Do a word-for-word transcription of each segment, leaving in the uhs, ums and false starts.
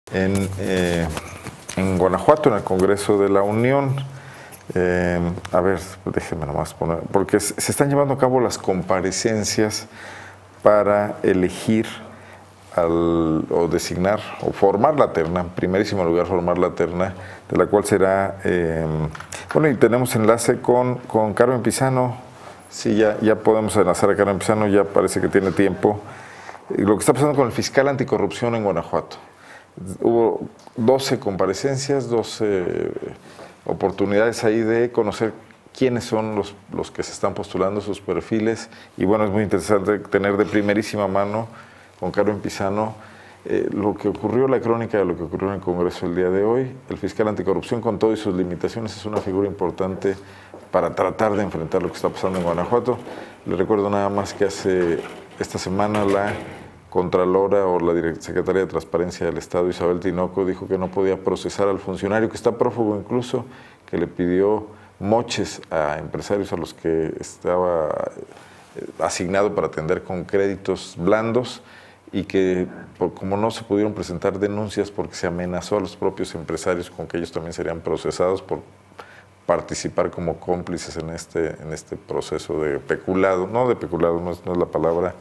en, eh, en Guanajuato, en el Congreso de la Unión. Eh, a ver, déjenme nomás poner, porque se están llevando a cabo las comparecencias para elegir al, o designar o formar la terna, en primerísimo lugar formar la terna, de la cual será, eh, bueno, y tenemos enlace con, con Carmen Pizano. Sí, ya, ya podemos enlazar a Carmen Pizano, ya parece que tiene tiempo. Lo que está pasando con el fiscal anticorrupción en Guanajuato. Hubo doce comparecencias, doce oportunidades ahí de conocer quiénes son los, los que se están postulando, sus perfiles, y bueno, es muy interesante tener de primerísima mano con Carmen Pizano eh, lo que ocurrió, la crónica de lo que ocurrió en el Congreso el día de hoy. El fiscal anticorrupción, con todas sus limitaciones, es una figura importante para tratar de enfrentar lo que está pasando en Guanajuato. Le recuerdo nada más que hace esta semana la Contralora o la Secretaria de Transparencia del Estado, Isabel Tinoco, dijo que no podía procesar al funcionario, que está prófugo incluso, que le pidió moches a empresarios a los que estaba asignado para atender con créditos blandos, y que por, como no se pudieron presentar denuncias porque se amenazó a los propios empresarios con que ellos también serían procesados por participar como cómplices en este, en este proceso de peculado, no de peculado, no es, no es la palabra,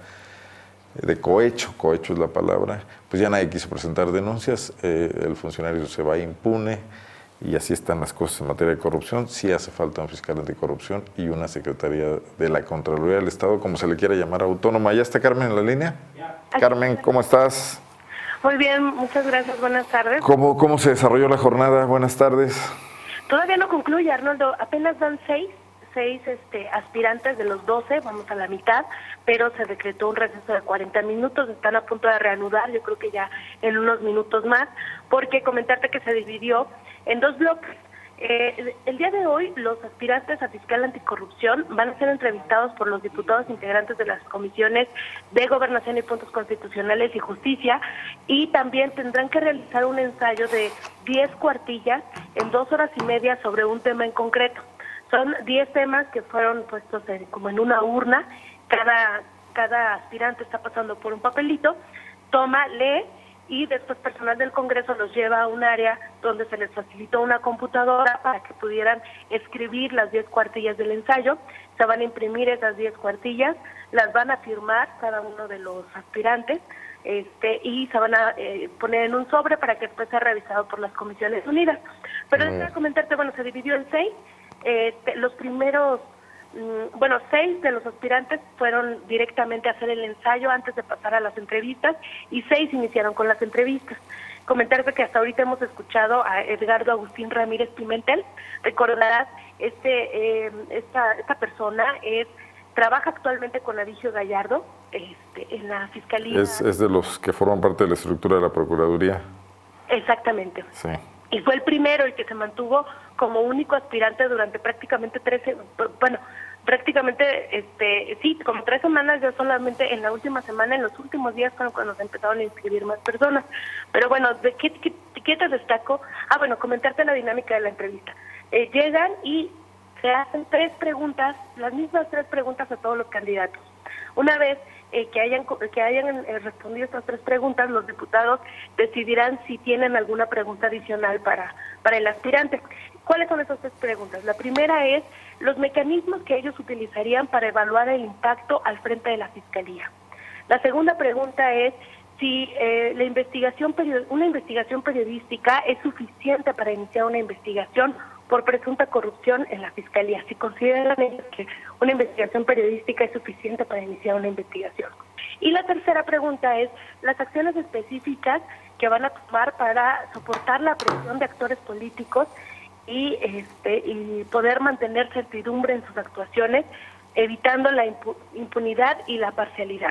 de cohecho, cohecho es la palabra, pues ya nadie quiso presentar denuncias, eh, el funcionario se va impune, y así están las cosas en materia de corrupción. Sí hace falta un fiscal anticorrupción y una secretaría de la Contraloría del Estado, como se le quiera llamar, autónoma. ¿Ya está Carmen en la línea? Carmen, ¿cómo estás? Muy bien, muchas gracias, buenas tardes. ¿Cómo, cómo se desarrolló la jornada? Buenas tardes. Todavía no concluye, Arnoldo, apenas dan seis, seis este, aspirantes de los doce, vamos a la mitad, pero se decretó un receso de cuarenta minutos, están a punto de reanudar, yo creo que ya en unos minutos más, porque comentarte que se dividió en dos bloques. Eh, el día de hoy los aspirantes a fiscal anticorrupción van a ser entrevistados por los diputados integrantes de las comisiones de Gobernación y Puntos Constitucionales y Justicia, y también tendrán que realizar un ensayo de diez cuartillas en dos horas y media sobre un tema en concreto. Son diez temas que fueron puestos en, como en una urna. Cada, cada aspirante está pasando por un papelito, toma, lee, y después personal del Congreso los lleva a un área donde se les facilitó una computadora para que pudieran escribir las diez cuartillas del ensayo. Se van a imprimir esas diez cuartillas, las van a firmar cada uno de los aspirantes, este, y se van a eh, poner en un sobre para que después sea revisado por las Comisiones Unidas. Pero mm. déjame comentarte, bueno, se dividió en seis. Eh, los primeros, mm, bueno, seis de los aspirantes fueron directamente a hacer el ensayo antes de pasar a las entrevistas, y seis iniciaron con las entrevistas. Comentarte que hasta ahorita hemos escuchado a Edgardo Agustín Ramírez Pimentel. Recordarás, este, eh, esta, esta persona es trabaja actualmente con Adiccio Gallardo este, en la Fiscalía. Es, es de los que forman parte de la estructura de la Procuraduría. Exactamente. Sí. Y fue el primero el que se mantuvo como único aspirante durante prácticamente trece, bueno, prácticamente, este, sí, como tres semanas, ya solamente en la última semana, en los últimos días fueron cuando se empezaron a inscribir más personas. Pero bueno, ¿de qué, qué, qué te destaco? Ah, bueno, comentarte la dinámica de la entrevista. Eh, llegan y se hacen tres preguntas, las mismas tres preguntas a todos los candidatos. Una vez eh, que hayan que hayan eh, respondido estas tres preguntas, los diputados decidirán si tienen alguna pregunta adicional para, para el aspirante. ¿Cuáles son esas tres preguntas? La primera es los mecanismos que ellos utilizarían para evaluar el impacto al frente de la Fiscalía. La segunda pregunta es si eh, la investigación una investigación periodística es suficiente para iniciar una investigación por presunta corrupción en la Fiscalía, si consideran ellos que una investigación periodística es suficiente para iniciar una investigación. Y la tercera pregunta es las acciones específicas que van a tomar para soportar la presión de actores políticos y, este, y poder mantener certidumbre en sus actuaciones, evitando la impunidad y la parcialidad.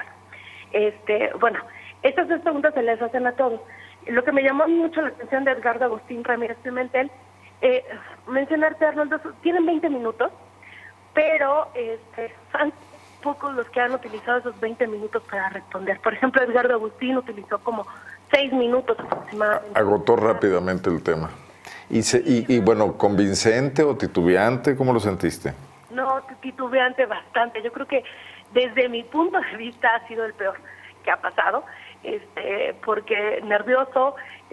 Este, bueno, estas dos preguntas se les hacen a todos. Lo que me llamó mucho la atención de Edgardo Agustín Ramírez Pimentel, eh, mencionarte, Arnoldo, tienen veinte minutos, pero este, son pocos los que han utilizado esos veinte minutos para responder. Por ejemplo, Edgardo Agustín utilizó como seis minutos aproximadamente. Agotó rápidamente el tema. Y, se, y, y bueno, ¿convincente o titubeante? ¿Cómo lo sentiste? No, titubeante bastante. Yo creo que desde mi punto de vista ha sido el peor que ha pasado. este, porque nervioso,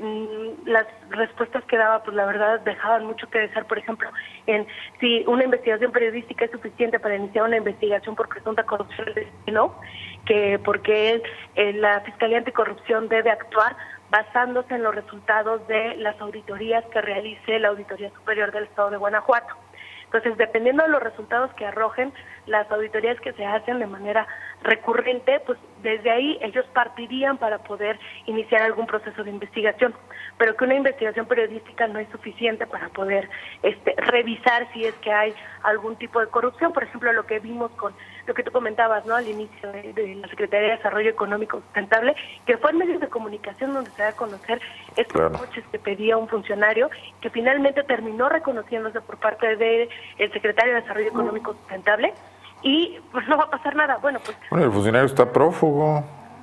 las respuestas que daba, pues la verdad dejaban mucho que desear. Por ejemplo, en si una investigación periodística es suficiente para iniciar una investigación por presunta corrupción, no, que porque él, eh, la Fiscalía Anticorrupción debe actuar basándose en los resultados de las auditorías que realice la Auditoría Superior del Estado de Guanajuato. Entonces, dependiendo de los resultados que arrojen las auditorías que se hacen de manera recurrente, pues desde ahí ellos partirían para poder iniciar algún proceso de investigación. Pero que una investigación periodística no es suficiente para poder este, revisar si es que hay algún tipo de corrupción. Por ejemplo, lo que vimos con lo que tú comentabas, ¿no?, al inicio de, de la Secretaría de Desarrollo Económico Sustentable, que fue en medios de comunicación donde se da a conocer estos claro. coches que pedía un funcionario, que finalmente terminó reconociéndose por parte del Secretario de Desarrollo Económico Sustentable, y pues no va a pasar nada. Bueno, pues... Bueno, el funcionario está prófugo.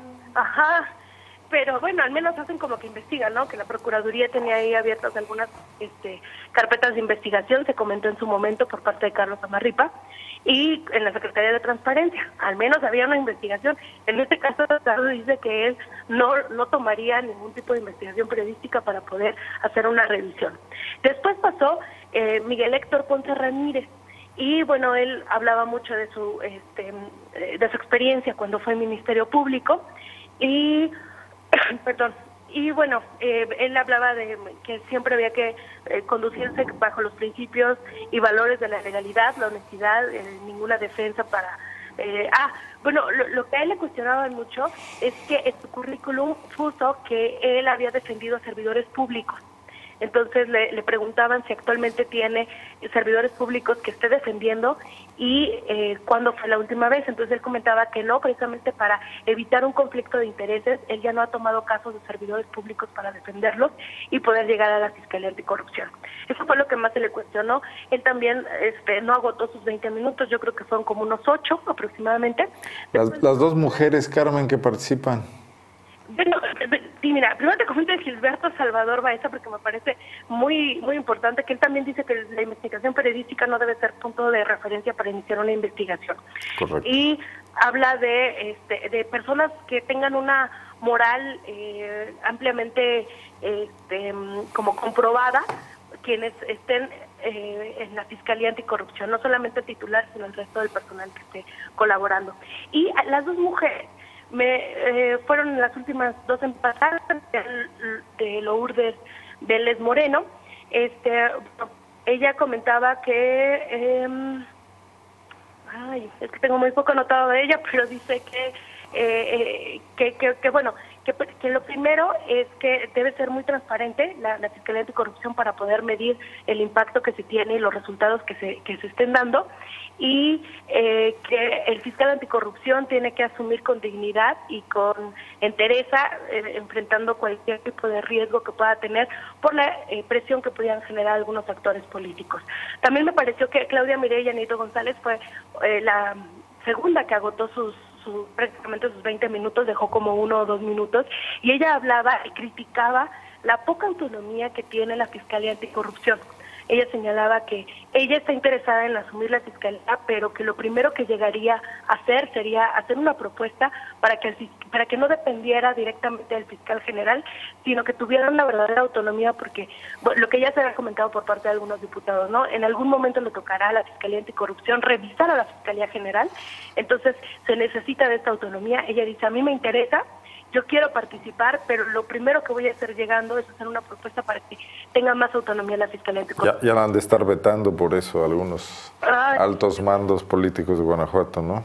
Ajá, pero bueno, al menos hacen como que investigan, ¿no? Que la Procuraduría tenía ahí abiertas algunas este, carpetas de investigación, se comentó en su momento por parte de Carlos Amarripa, y en la Secretaría de Transparencia, al menos había una investigación. En este caso, Carlos dice que él no, no tomaría ningún tipo de investigación periodística para poder hacer una revisión. Después pasó eh, Miguel Héctor Ponce Ramírez, y bueno, él hablaba mucho de su, este, de su experiencia cuando fue Ministerio Público, y perdón, y bueno, eh, él hablaba de que siempre había que eh, conducirse bajo los principios y valores de la legalidad, la honestidad, eh, ninguna defensa para... Eh, ah, bueno, lo, lo que a él le cuestionaban mucho es que en su currículum puso que él había defendido a servidores públicos. Entonces le, le preguntaban si actualmente tiene servidores públicos que esté defendiendo y eh, cuándo fue la última vez. Entonces él comentaba que no, precisamente para evitar un conflicto de intereses, él ya no ha tomado casos de servidores públicos para defenderlos y poder llegar a la Fiscalía Anticorrupción. Eso fue lo que más se le cuestionó. Él también este, no agotó sus veinte minutos, yo creo que fueron como unos ocho aproximadamente. Las, Después, las dos mujeres, Carmen, que participan. Bueno, sí, mira, primero te comento de Gilberto Salvador Baeza, porque me parece muy muy importante que él también dice que la investigación periodística no debe ser punto de referencia para iniciar una investigación. Correcto. Y habla de este, de personas que tengan una moral eh, ampliamente este, como comprobada, quienes estén eh, en la Fiscalía Anticorrupción, no solamente titular, sino el resto del personal que esté colaborando. Y las dos mujeres me eh, fueron las últimas dos embarazadas de, de Lourdes Vélez Moreno. Este, ella comentaba que, eh, ay, es que tengo muy poco anotado de ella, pero dice que, eh, eh, que, que, que bueno, que, que lo primero es que debe ser muy transparente la, la Fiscalía Anticorrupción para poder medir el impacto que se tiene y los resultados que se, que se estén dando, y eh, que el fiscal anticorrupción tiene que asumir con dignidad y con entereza, eh, enfrentando cualquier tipo de riesgo que pueda tener por la eh, presión que pudieran generar algunos actores políticos. También me pareció que Claudia Mireya Nieto González fue eh, la segunda que agotó sus Su, prácticamente sus veinte minutos, dejó como uno o dos minutos, y ella hablaba y criticaba la poca autonomía que tiene la Fiscalía Anticorrupción. Ella señalaba que ella está interesada en asumir la fiscalía, pero que lo primero que llegaría a hacer sería hacer una propuesta para que el, para que no dependiera directamente del fiscal general, sino que tuviera una verdadera autonomía, porque bueno, lo que ya se había comentado por parte de algunos diputados, ¿no? En algún momento le tocará a la Fiscalía Anticorrupción revisar a la Fiscalía General, entonces se necesita de esta autonomía. Ella dice, a mí me interesa, yo quiero participar, pero lo primero que voy a hacer llegando es hacer una propuesta para que tenga más autonomía la Fiscalía Anticorrupción. Ya, ya la han de estar vetando por eso algunos Ay. altos mandos políticos de Guanajuato, ¿no?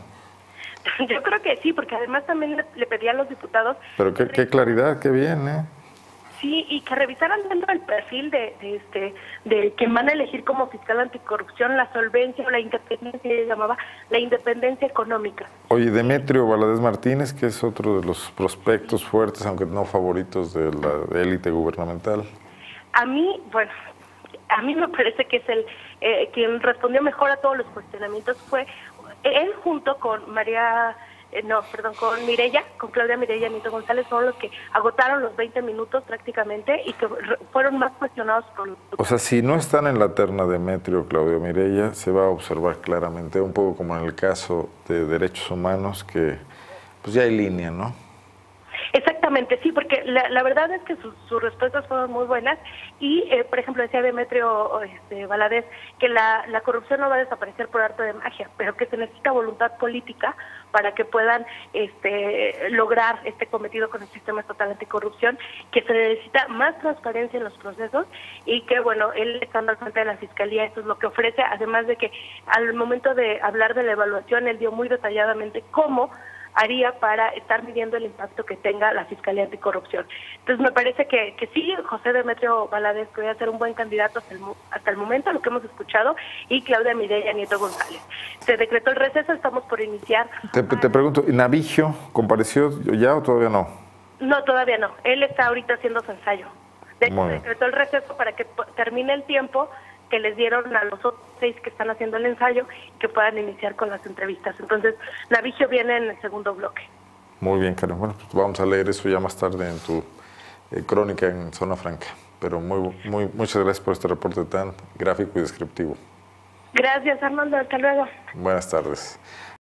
Yo creo que sí, porque además también le, le pedí a los diputados... Pero qué, qué claridad, qué bien, ¿eh? Sí, y que revisaran dentro del perfil de, de este de que van a elegir como fiscal anticorrupción la solvencia o la independencia, ella llamaba la independencia económica. Oye, Demetrio Valadez Martínez, que es otro de los prospectos fuertes, aunque no favoritos de la élite gubernamental. A mí, bueno, a mí me parece que es el eh, quien respondió mejor a todos los cuestionamientos, fue él junto con María... Eh, no, perdón, con Mireya, con Claudia Mireya Nieto González, son los que agotaron los veinte minutos prácticamente y que fueron más cuestionados por los... O sea, si no están en la terna Demetrio o Claudia Mireya, se va a observar claramente, un poco como en el caso de derechos humanos, que pues ya hay línea, ¿no? Exactamente. Efectivamente, sí, porque la, la verdad es que sus, sus respuestas fueron muy buenas y, eh, por ejemplo, decía Demetrio este, Valadez que la, la corrupción no va a desaparecer por arte de magia, pero que se necesita voluntad política para que puedan este, lograr este cometido con el sistema estatal anticorrupción, que se necesita más transparencia en los procesos y que, bueno, él estando al frente de la Fiscalía, eso es lo que ofrece, además de que al momento de hablar de la evaluación, él dio muy detalladamente cómo haría para estar midiendo el impacto que tenga la Fiscalía Anticorrupción. Entonces me parece que, que sí, José Demetrio Valadez podría ser un buen candidato hasta el, hasta el momento, lo que hemos escuchado, y Claudia Mireya Nieto González. Se decretó el receso, estamos por iniciar. Te, te pregunto, ¿Navigio compareció ya o todavía no? No, todavía no. Él está ahorita haciendo su ensayo. De hecho, se decretó el receso para que termine el tiempo que les dieron a los otros seis que están haciendo el ensayo y que puedan iniciar con las entrevistas. Entonces, Navigio viene en el segundo bloque. Muy bien, Karen. Bueno, pues vamos a leer eso ya más tarde en tu eh, crónica en Zona Franca. Pero muy, muy, muchas gracias por este reporte tan gráfico y descriptivo. Gracias, Armando. Hasta luego. Buenas tardes.